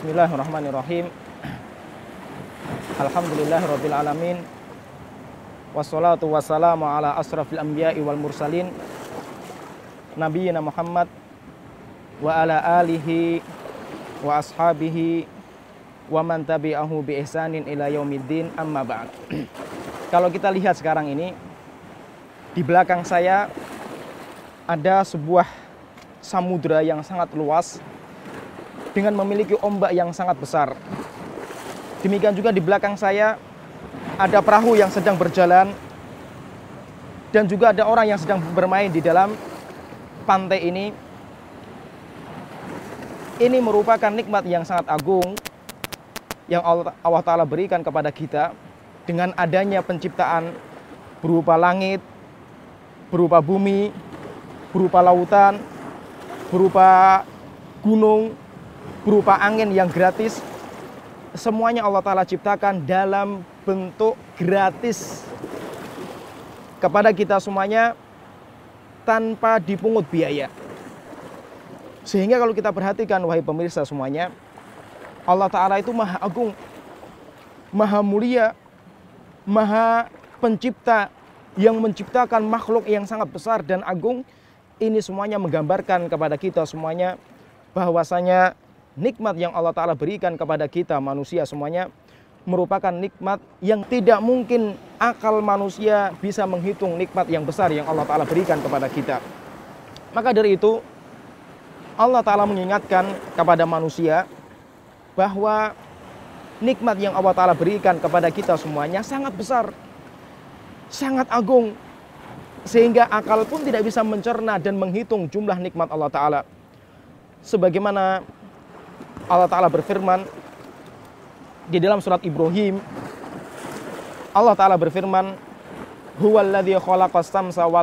Bismillahirrahmanirrahim. Alhamdulillahirabbil alamin. Wassalatu wassalamu ala asrafil anbiya'i wal mursalin nabiyina Muhammad wa ala alihi wa ashabihi wa man tabi'ahu bi ihsanin ila yaumiddin, amma ba'd. Kalau kita lihat sekarang ini, di belakang saya ada sebuah samudra yang sangat luas dengan memiliki ombak yang sangat besar. Demikian juga di belakang saya ada perahu yang sedang berjalan dan juga ada orang yang sedang bermain di dalam pantai ini. Ini merupakan nikmat yang sangat agung yang Allah Ta'ala berikan kepada kita dengan adanya penciptaan berupa langit, berupa bumi, berupa lautan, berupa gunung, berupa angin yang gratis. Semuanya Allah Ta'ala ciptakan dalam bentuk gratis kepada kita semuanya tanpa dipungut biaya. Sehingga kalau kita perhatikan, wahai pemirsa semuanya, Allah Ta'ala itu maha agung, maha mulia, maha pencipta yang menciptakan makhluk yang sangat besar dan agung. Ini semuanya menggambarkan kepada kita semuanya bahwasanya nikmat yang Allah Ta'ala berikan kepada kita manusia semuanya merupakan nikmat yang tidak mungkin akal manusia bisa menghitung nikmat yang besar yang Allah Ta'ala berikan kepada kita. Maka dari itu Allah Ta'ala mengingatkan kepada manusia bahwa nikmat yang Allah Ta'ala berikan kepada kita semuanya sangat besar, sangat agung, sehingga akal pun tidak bisa mencerna dan menghitung jumlah nikmat Allah Ta'ala. Sebagaimana Allah Ta'ala berfirman di dalam surat Ibrahim, Allah Ta'ala berfirman, huwallazi khalaqas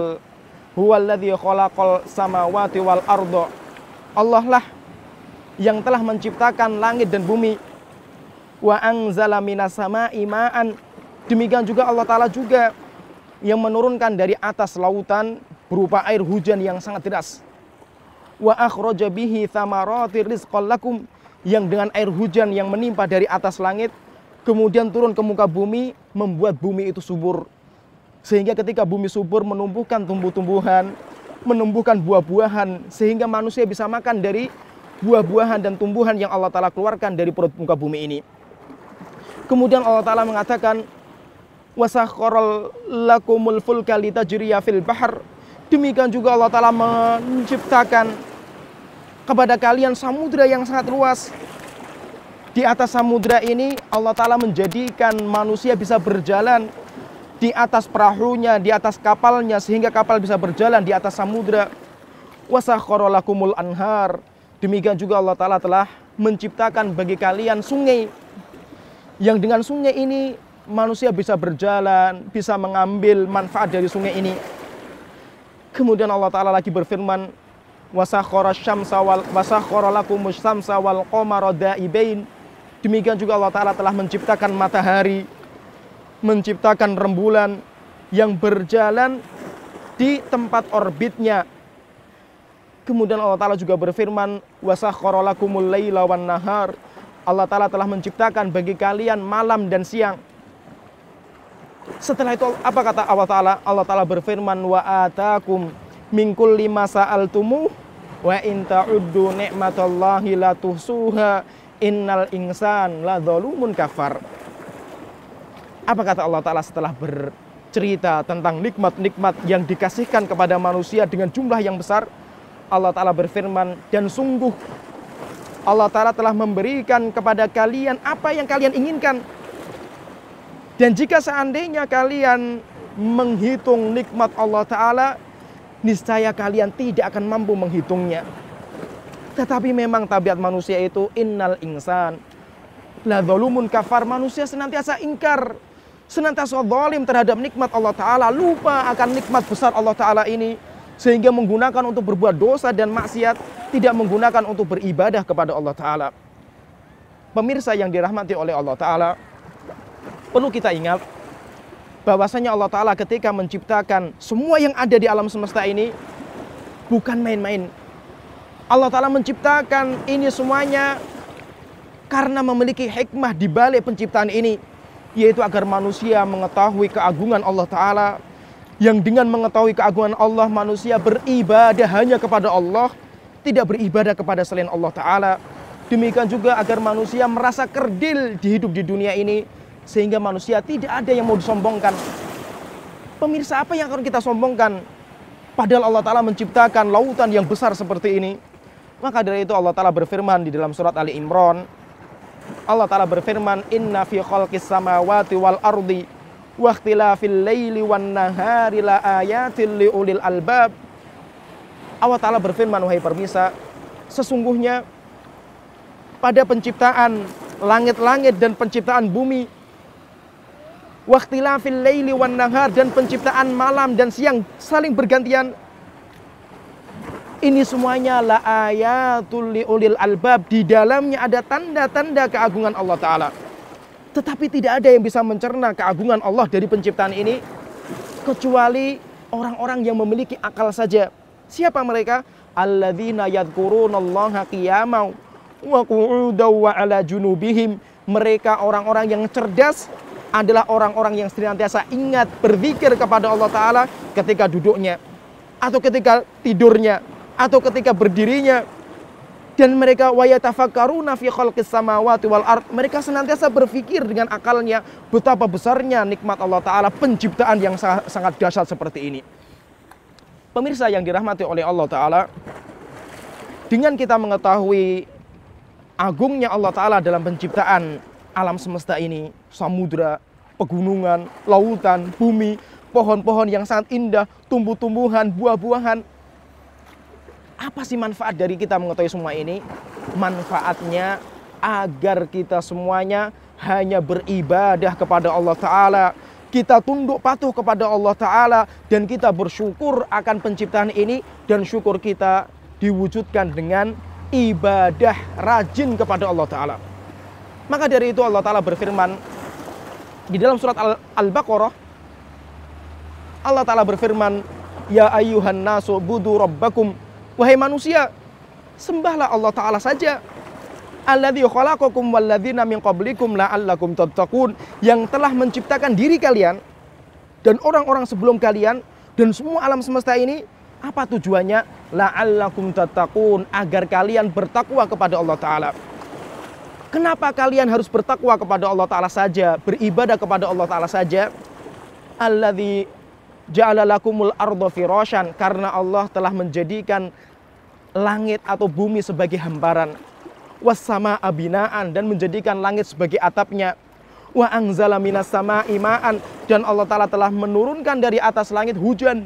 samawati wal arda. Allah lah yang telah menciptakan langit dan bumi. Wa anzala minas sama'i ma'an. Demikian juga Allah Ta'ala juga yang menurunkan dari atas lautan berupa air hujan yang sangat deras. Wa akhraja bihi thamarati rizqan lakum, yang dengan air hujan yang menimpa dari atas langit kemudian turun ke muka bumi membuat bumi itu subur. Sehingga ketika bumi subur menumbuhkan tumbuh-tumbuhan, menumbuhkan buah-buahan, sehingga manusia bisa makan dari buah-buahan dan tumbuhan yang Allah Ta'ala keluarkan dari perut muka bumi ini. Kemudian Allah Ta'ala mengatakan, wasakhkhara lakumul fulka litajriya fil bahr. Demikian juga Allah Ta'ala menciptakan kepada kalian samudra yang sangat luas. Di atas samudra ini Allah Ta'ala menjadikan manusia bisa berjalan di atas perahunya, di atas kapalnya, sehingga kapal bisa berjalan di atas samudra. Wasakhkhara lakumul anhar. Demikian juga Allah Ta'ala telah menciptakan bagi kalian sungai, yang dengan sungai ini manusia bisa berjalan, bisa mengambil manfaat dari sungai ini. Kemudian Allah Ta'ala lagi berfirman, wasakhkhara lakumus syamsa wal qamara da'ibain. Demikian juga Allah Ta'ala telah menciptakan matahari, menciptakan rembulan yang berjalan di tempat orbitnya. Kemudian Allah Ta'ala juga berfirman, wasakhkhara lakumul laila wan nahar. Allah Ta'ala telah menciptakan bagi kalian malam dan siang. Setelah itu apa kata Allah Ta'ala? Allah Ta'ala berfirman, wa atakum min kulli ma sa'altumuh wa in ta'uddu ni'matallahi la tuhsuha innal insan la dzalumun kafar. Apa kata Allah Ta'ala setelah bercerita tentang nikmat-nikmat yang dikasihkan kepada manusia dengan jumlah yang besar? Allah Ta'ala berfirman, dan sungguh Allah Ta'ala telah memberikan kepada kalian apa yang kalian inginkan. Dan jika seandainya kalian menghitung nikmat Allah Ta'ala, niscaya kalian tidak akan mampu menghitungnya. Tetapi memang tabiat manusia itu innal insan la dzalumun kafar. Manusia senantiasa ingkar, senantiasa zalim terhadap nikmat Allah Ta'ala, lupa akan nikmat besar Allah Ta'ala ini, sehingga menggunakan untuk berbuat dosa dan maksiat, tidak menggunakan untuk beribadah kepada Allah Ta'ala. Pemirsa yang dirahmati oleh Allah Ta'ala, perlu kita ingat bahwasanya Allah Ta'ala ketika menciptakan semua yang ada di alam semesta ini bukan main-main. Allah Ta'ala menciptakan ini semuanya karena memiliki hikmah di balik penciptaan ini, yaitu agar manusia mengetahui keagungan Allah Ta'ala, yang dengan mengetahui keagungan Allah, manusia beribadah hanya kepada Allah, tidak beribadah kepada selain Allah Ta'ala. Demikian juga agar manusia merasa kerdil di hidup di dunia ini, sehingga manusia tidak ada yang mau disombongkan. Pemirsa, apa yang akan kita sombongkan? Padahal Allah Ta'ala menciptakan lautan yang besar seperti ini. Maka dari itu Allah Ta'ala berfirman di dalam surat Ali Imran. Allah Ta'ala berfirman, Inna fi khalqis samawati wal ardi wa ikhtilafil laili wan nahari la ayatil liulil albab. Allah Ta'ala berfirman, wahai permisa, sesungguhnya pada penciptaan langit-langit dan penciptaan bumi, waqtilafil laili wan nahar, dan penciptaan malam dan siang saling bergantian, ini semuanya la ayatul liulil albab, di dalamnya ada tanda-tanda keagungan Allah Ta'ala. Tetapi tidak ada yang bisa mencerna keagungan Allah dari penciptaan ini kecuali orang-orang yang memiliki akal saja. Siapa mereka? Alladzina yadhkurunallaha qiyaman wa qu'udan wa ala junubihim. Mereka orang-orang yang cerdas adalah orang-orang yang senantiasa ingat berzikir kepada Allah Ta'ala ketika duduknya, atau ketika tidurnya, atau ketika berdirinya. Dan mereka wa yatafakkaruna fi khalqis samawati wal ard. Mereka senantiasa berpikir dengan akalnya betapa besarnya nikmat Allah Ta'ala, penciptaan yang sangat dahsyat seperti ini. Pemirsa yang dirahmati oleh Allah Ta'ala, dengan kita mengetahui agungnya Allah Ta'ala dalam penciptaan alam semesta ini, samudra, pegunungan, lautan, bumi, pohon-pohon yang sangat indah, tumbuh-tumbuhan, buah-buahan. Apa sih manfaat dari kita mengetahui semua ini? Manfaatnya agar kita semuanya hanya beribadah kepada Allah Ta'ala, kita tunduk patuh kepada Allah Ta'ala, dan kita bersyukur akan penciptaan ini, dan syukur kita diwujudkan dengan ibadah rajin kepada Allah Ta'ala. Maka dari itu Allah Ta'ala berfirman di dalam surat Al-Baqarah. Allah Ta'ala berfirman, Ya ayyuhan nasu budu rabbakum. Wahai manusia, sembahlah Allah Ta'ala saja. Alladzi khalaqakum walladzina min qablikum la'allakum tattaqun. Yang telah menciptakan diri kalian dan orang-orang sebelum kalian dan semua alam semesta ini. Apa tujuannya? La'allakum tattaqun, agar kalian bertakwa kepada Allah Ta'ala. Kenapa kalian harus bertakwa kepada Allah Ta'ala saja, beribadah kepada Allah Ta'ala saja? Alladzi ja'ala lakumul arda firasyan, karena Allah telah menjadikan langit atau bumi sebagai hamparan. Wassama abinaan, dan menjadikan langit sebagai atapnya. Wa anzala minas sama'i ma'an, dan Allah Ta'ala telah menurunkan dari atas langit hujan.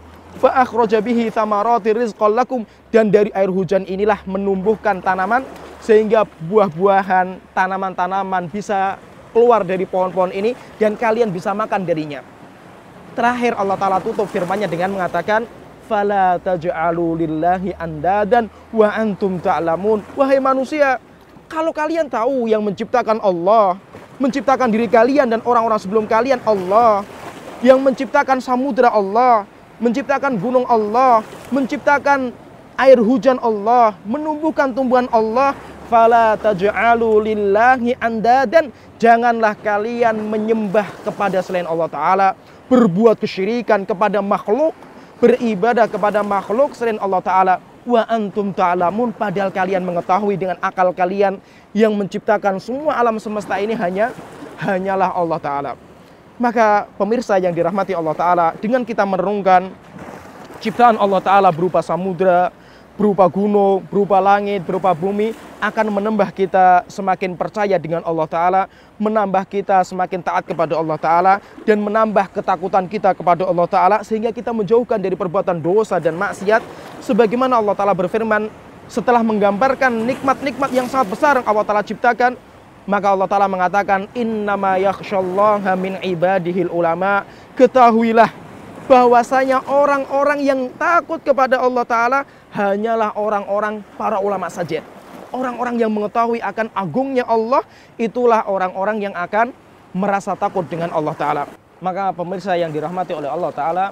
Fa akhraja bihi thamarati rizqan lakum, dan dari air hujan inilah menumbuhkan tanaman, sehingga buah-buahan, tanaman-tanaman bisa keluar dari pohon-pohon ini dan kalian bisa makan darinya. Terakhir Allah Ta'ala tutup firman-Nya dengan mengatakan, fala taj'alu lillahi andadan wa antum ta'lamun. Wahai manusia, kalau kalian tahu yang menciptakan Allah, menciptakan diri kalian dan orang-orang sebelum kalian Allah, yang menciptakan samudra Allah, menciptakan gunung Allah, menciptakan air hujan Allah, menumbuhkan tumbuhan Allah, fala taj'alu lillahi andadan, janganlah kalian menyembah kepada selain Allah Ta'ala, berbuat kesyirikan kepada makhluk, beribadah kepada makhluk selain Allah Ta'ala. Wa antum ta'lamun, padahal kalian mengetahui dengan akal kalian yang menciptakan semua alam semesta ini hanyalah Allah Ta'ala. Maka pemirsa yang dirahmati Allah Ta'ala, dengan kita merenungkan ciptaan Allah Ta'ala berupa samudra, berupa gunung, berupa langit, berupa bumi, akan menambah kita semakin percaya dengan Allah Ta'ala, menambah kita semakin taat kepada Allah Ta'ala, dan menambah ketakutan kita kepada Allah Ta'ala, sehingga kita menjauhkan dari perbuatan dosa dan maksiat. Sebagaimana Allah Ta'ala berfirman setelah menggambarkan nikmat-nikmat yang sangat besar yang Allah Ta'ala ciptakan, maka Allah Ta'ala mengatakan, innama yakhsyallaha min ibadihil ulama. Ketahuilah bahwasanya orang-orang yang takut kepada Allah Ta'ala hanyalah orang-orang para ulama saja. Orang-orang yang mengetahui akan agungnya Allah, itulah orang-orang yang akan merasa takut dengan Allah Ta'ala. Maka pemirsa yang dirahmati oleh Allah Ta'ala,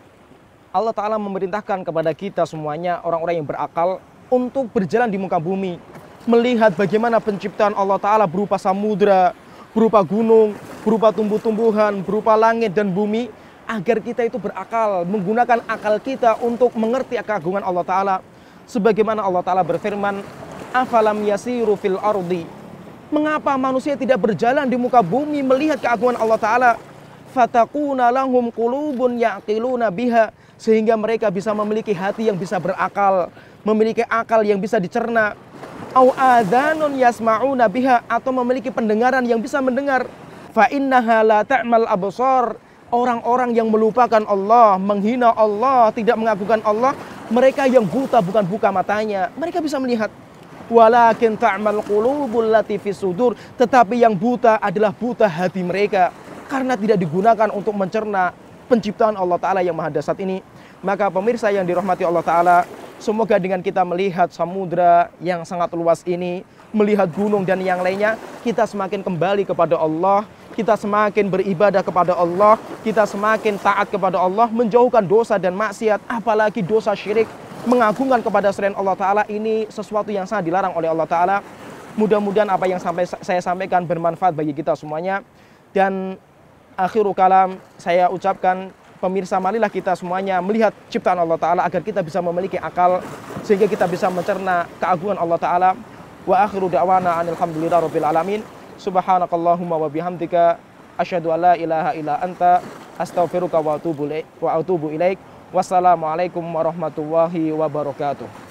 Allah Ta'ala memerintahkan kepada kita semuanya, orang-orang yang berakal, untuk berjalan di muka bumi, melihat bagaimana penciptaan Allah Ta'ala berupa samudra, berupa gunung, berupa tumbuh-tumbuhan, berupa langit dan bumi, agar kita itu berakal, menggunakan akal kita untuk mengerti keagungan Allah Ta'ala. Sebagaimana Allah Ta'ala berfirman, afalam yasiru fil ardi, mengapa manusia tidak berjalan di muka bumi melihat keagungan Allah Ta'ala? Fatakuna lahum qulubun ya'qiluna biha, sehingga mereka bisa memiliki hati yang bisa berakal, memiliki akal yang bisa dicerna. Au adhanun yasma'una biha, atau memiliki pendengaran yang bisa mendengar. Fa innaha la ta'mal absar, orang-orang yang melupakan Allah, menghina Allah, tidak mengagungkan Allah, mereka yang buta bukan buka matanya, mereka bisa melihat. Walakin ta'mal qulubul lati fis sudur, tetapi yang buta adalah buta hati mereka, karena tidak digunakan untuk mencerna penciptaan Allah Ta'ala yang maha dahsyat ini. Maka pemirsa yang dirahmati Allah Ta'ala, semoga dengan kita melihat samudra yang sangat luas ini, melihat gunung dan yang lainnya, kita semakin kembali kepada Allah, kita semakin beribadah kepada Allah, kita semakin taat kepada Allah, menjauhkan dosa dan maksiat, apalagi dosa syirik. Mengagungkan kepada selain Allah Ta'ala ini sesuatu yang sangat dilarang oleh Allah Ta'ala. Mudah-mudahan apa yang saya sampaikan bermanfaat bagi kita semuanya. Dan akhirul kalam, saya ucapkan, pemirsa, marilah kita semuanya melihat ciptaan Allah Ta'ala agar kita bisa memiliki akal, sehingga kita bisa mencerna keagungan Allah Ta'ala. Wa akhiru da'wana alhamdulillah rabbil alamin. Subhanakallahumma wa bihamdika asyhadu an la ilaha illa anta astaghfiruka wa atubu ilaik. Wassalamualaikum warahmatullahi wabarakatuh.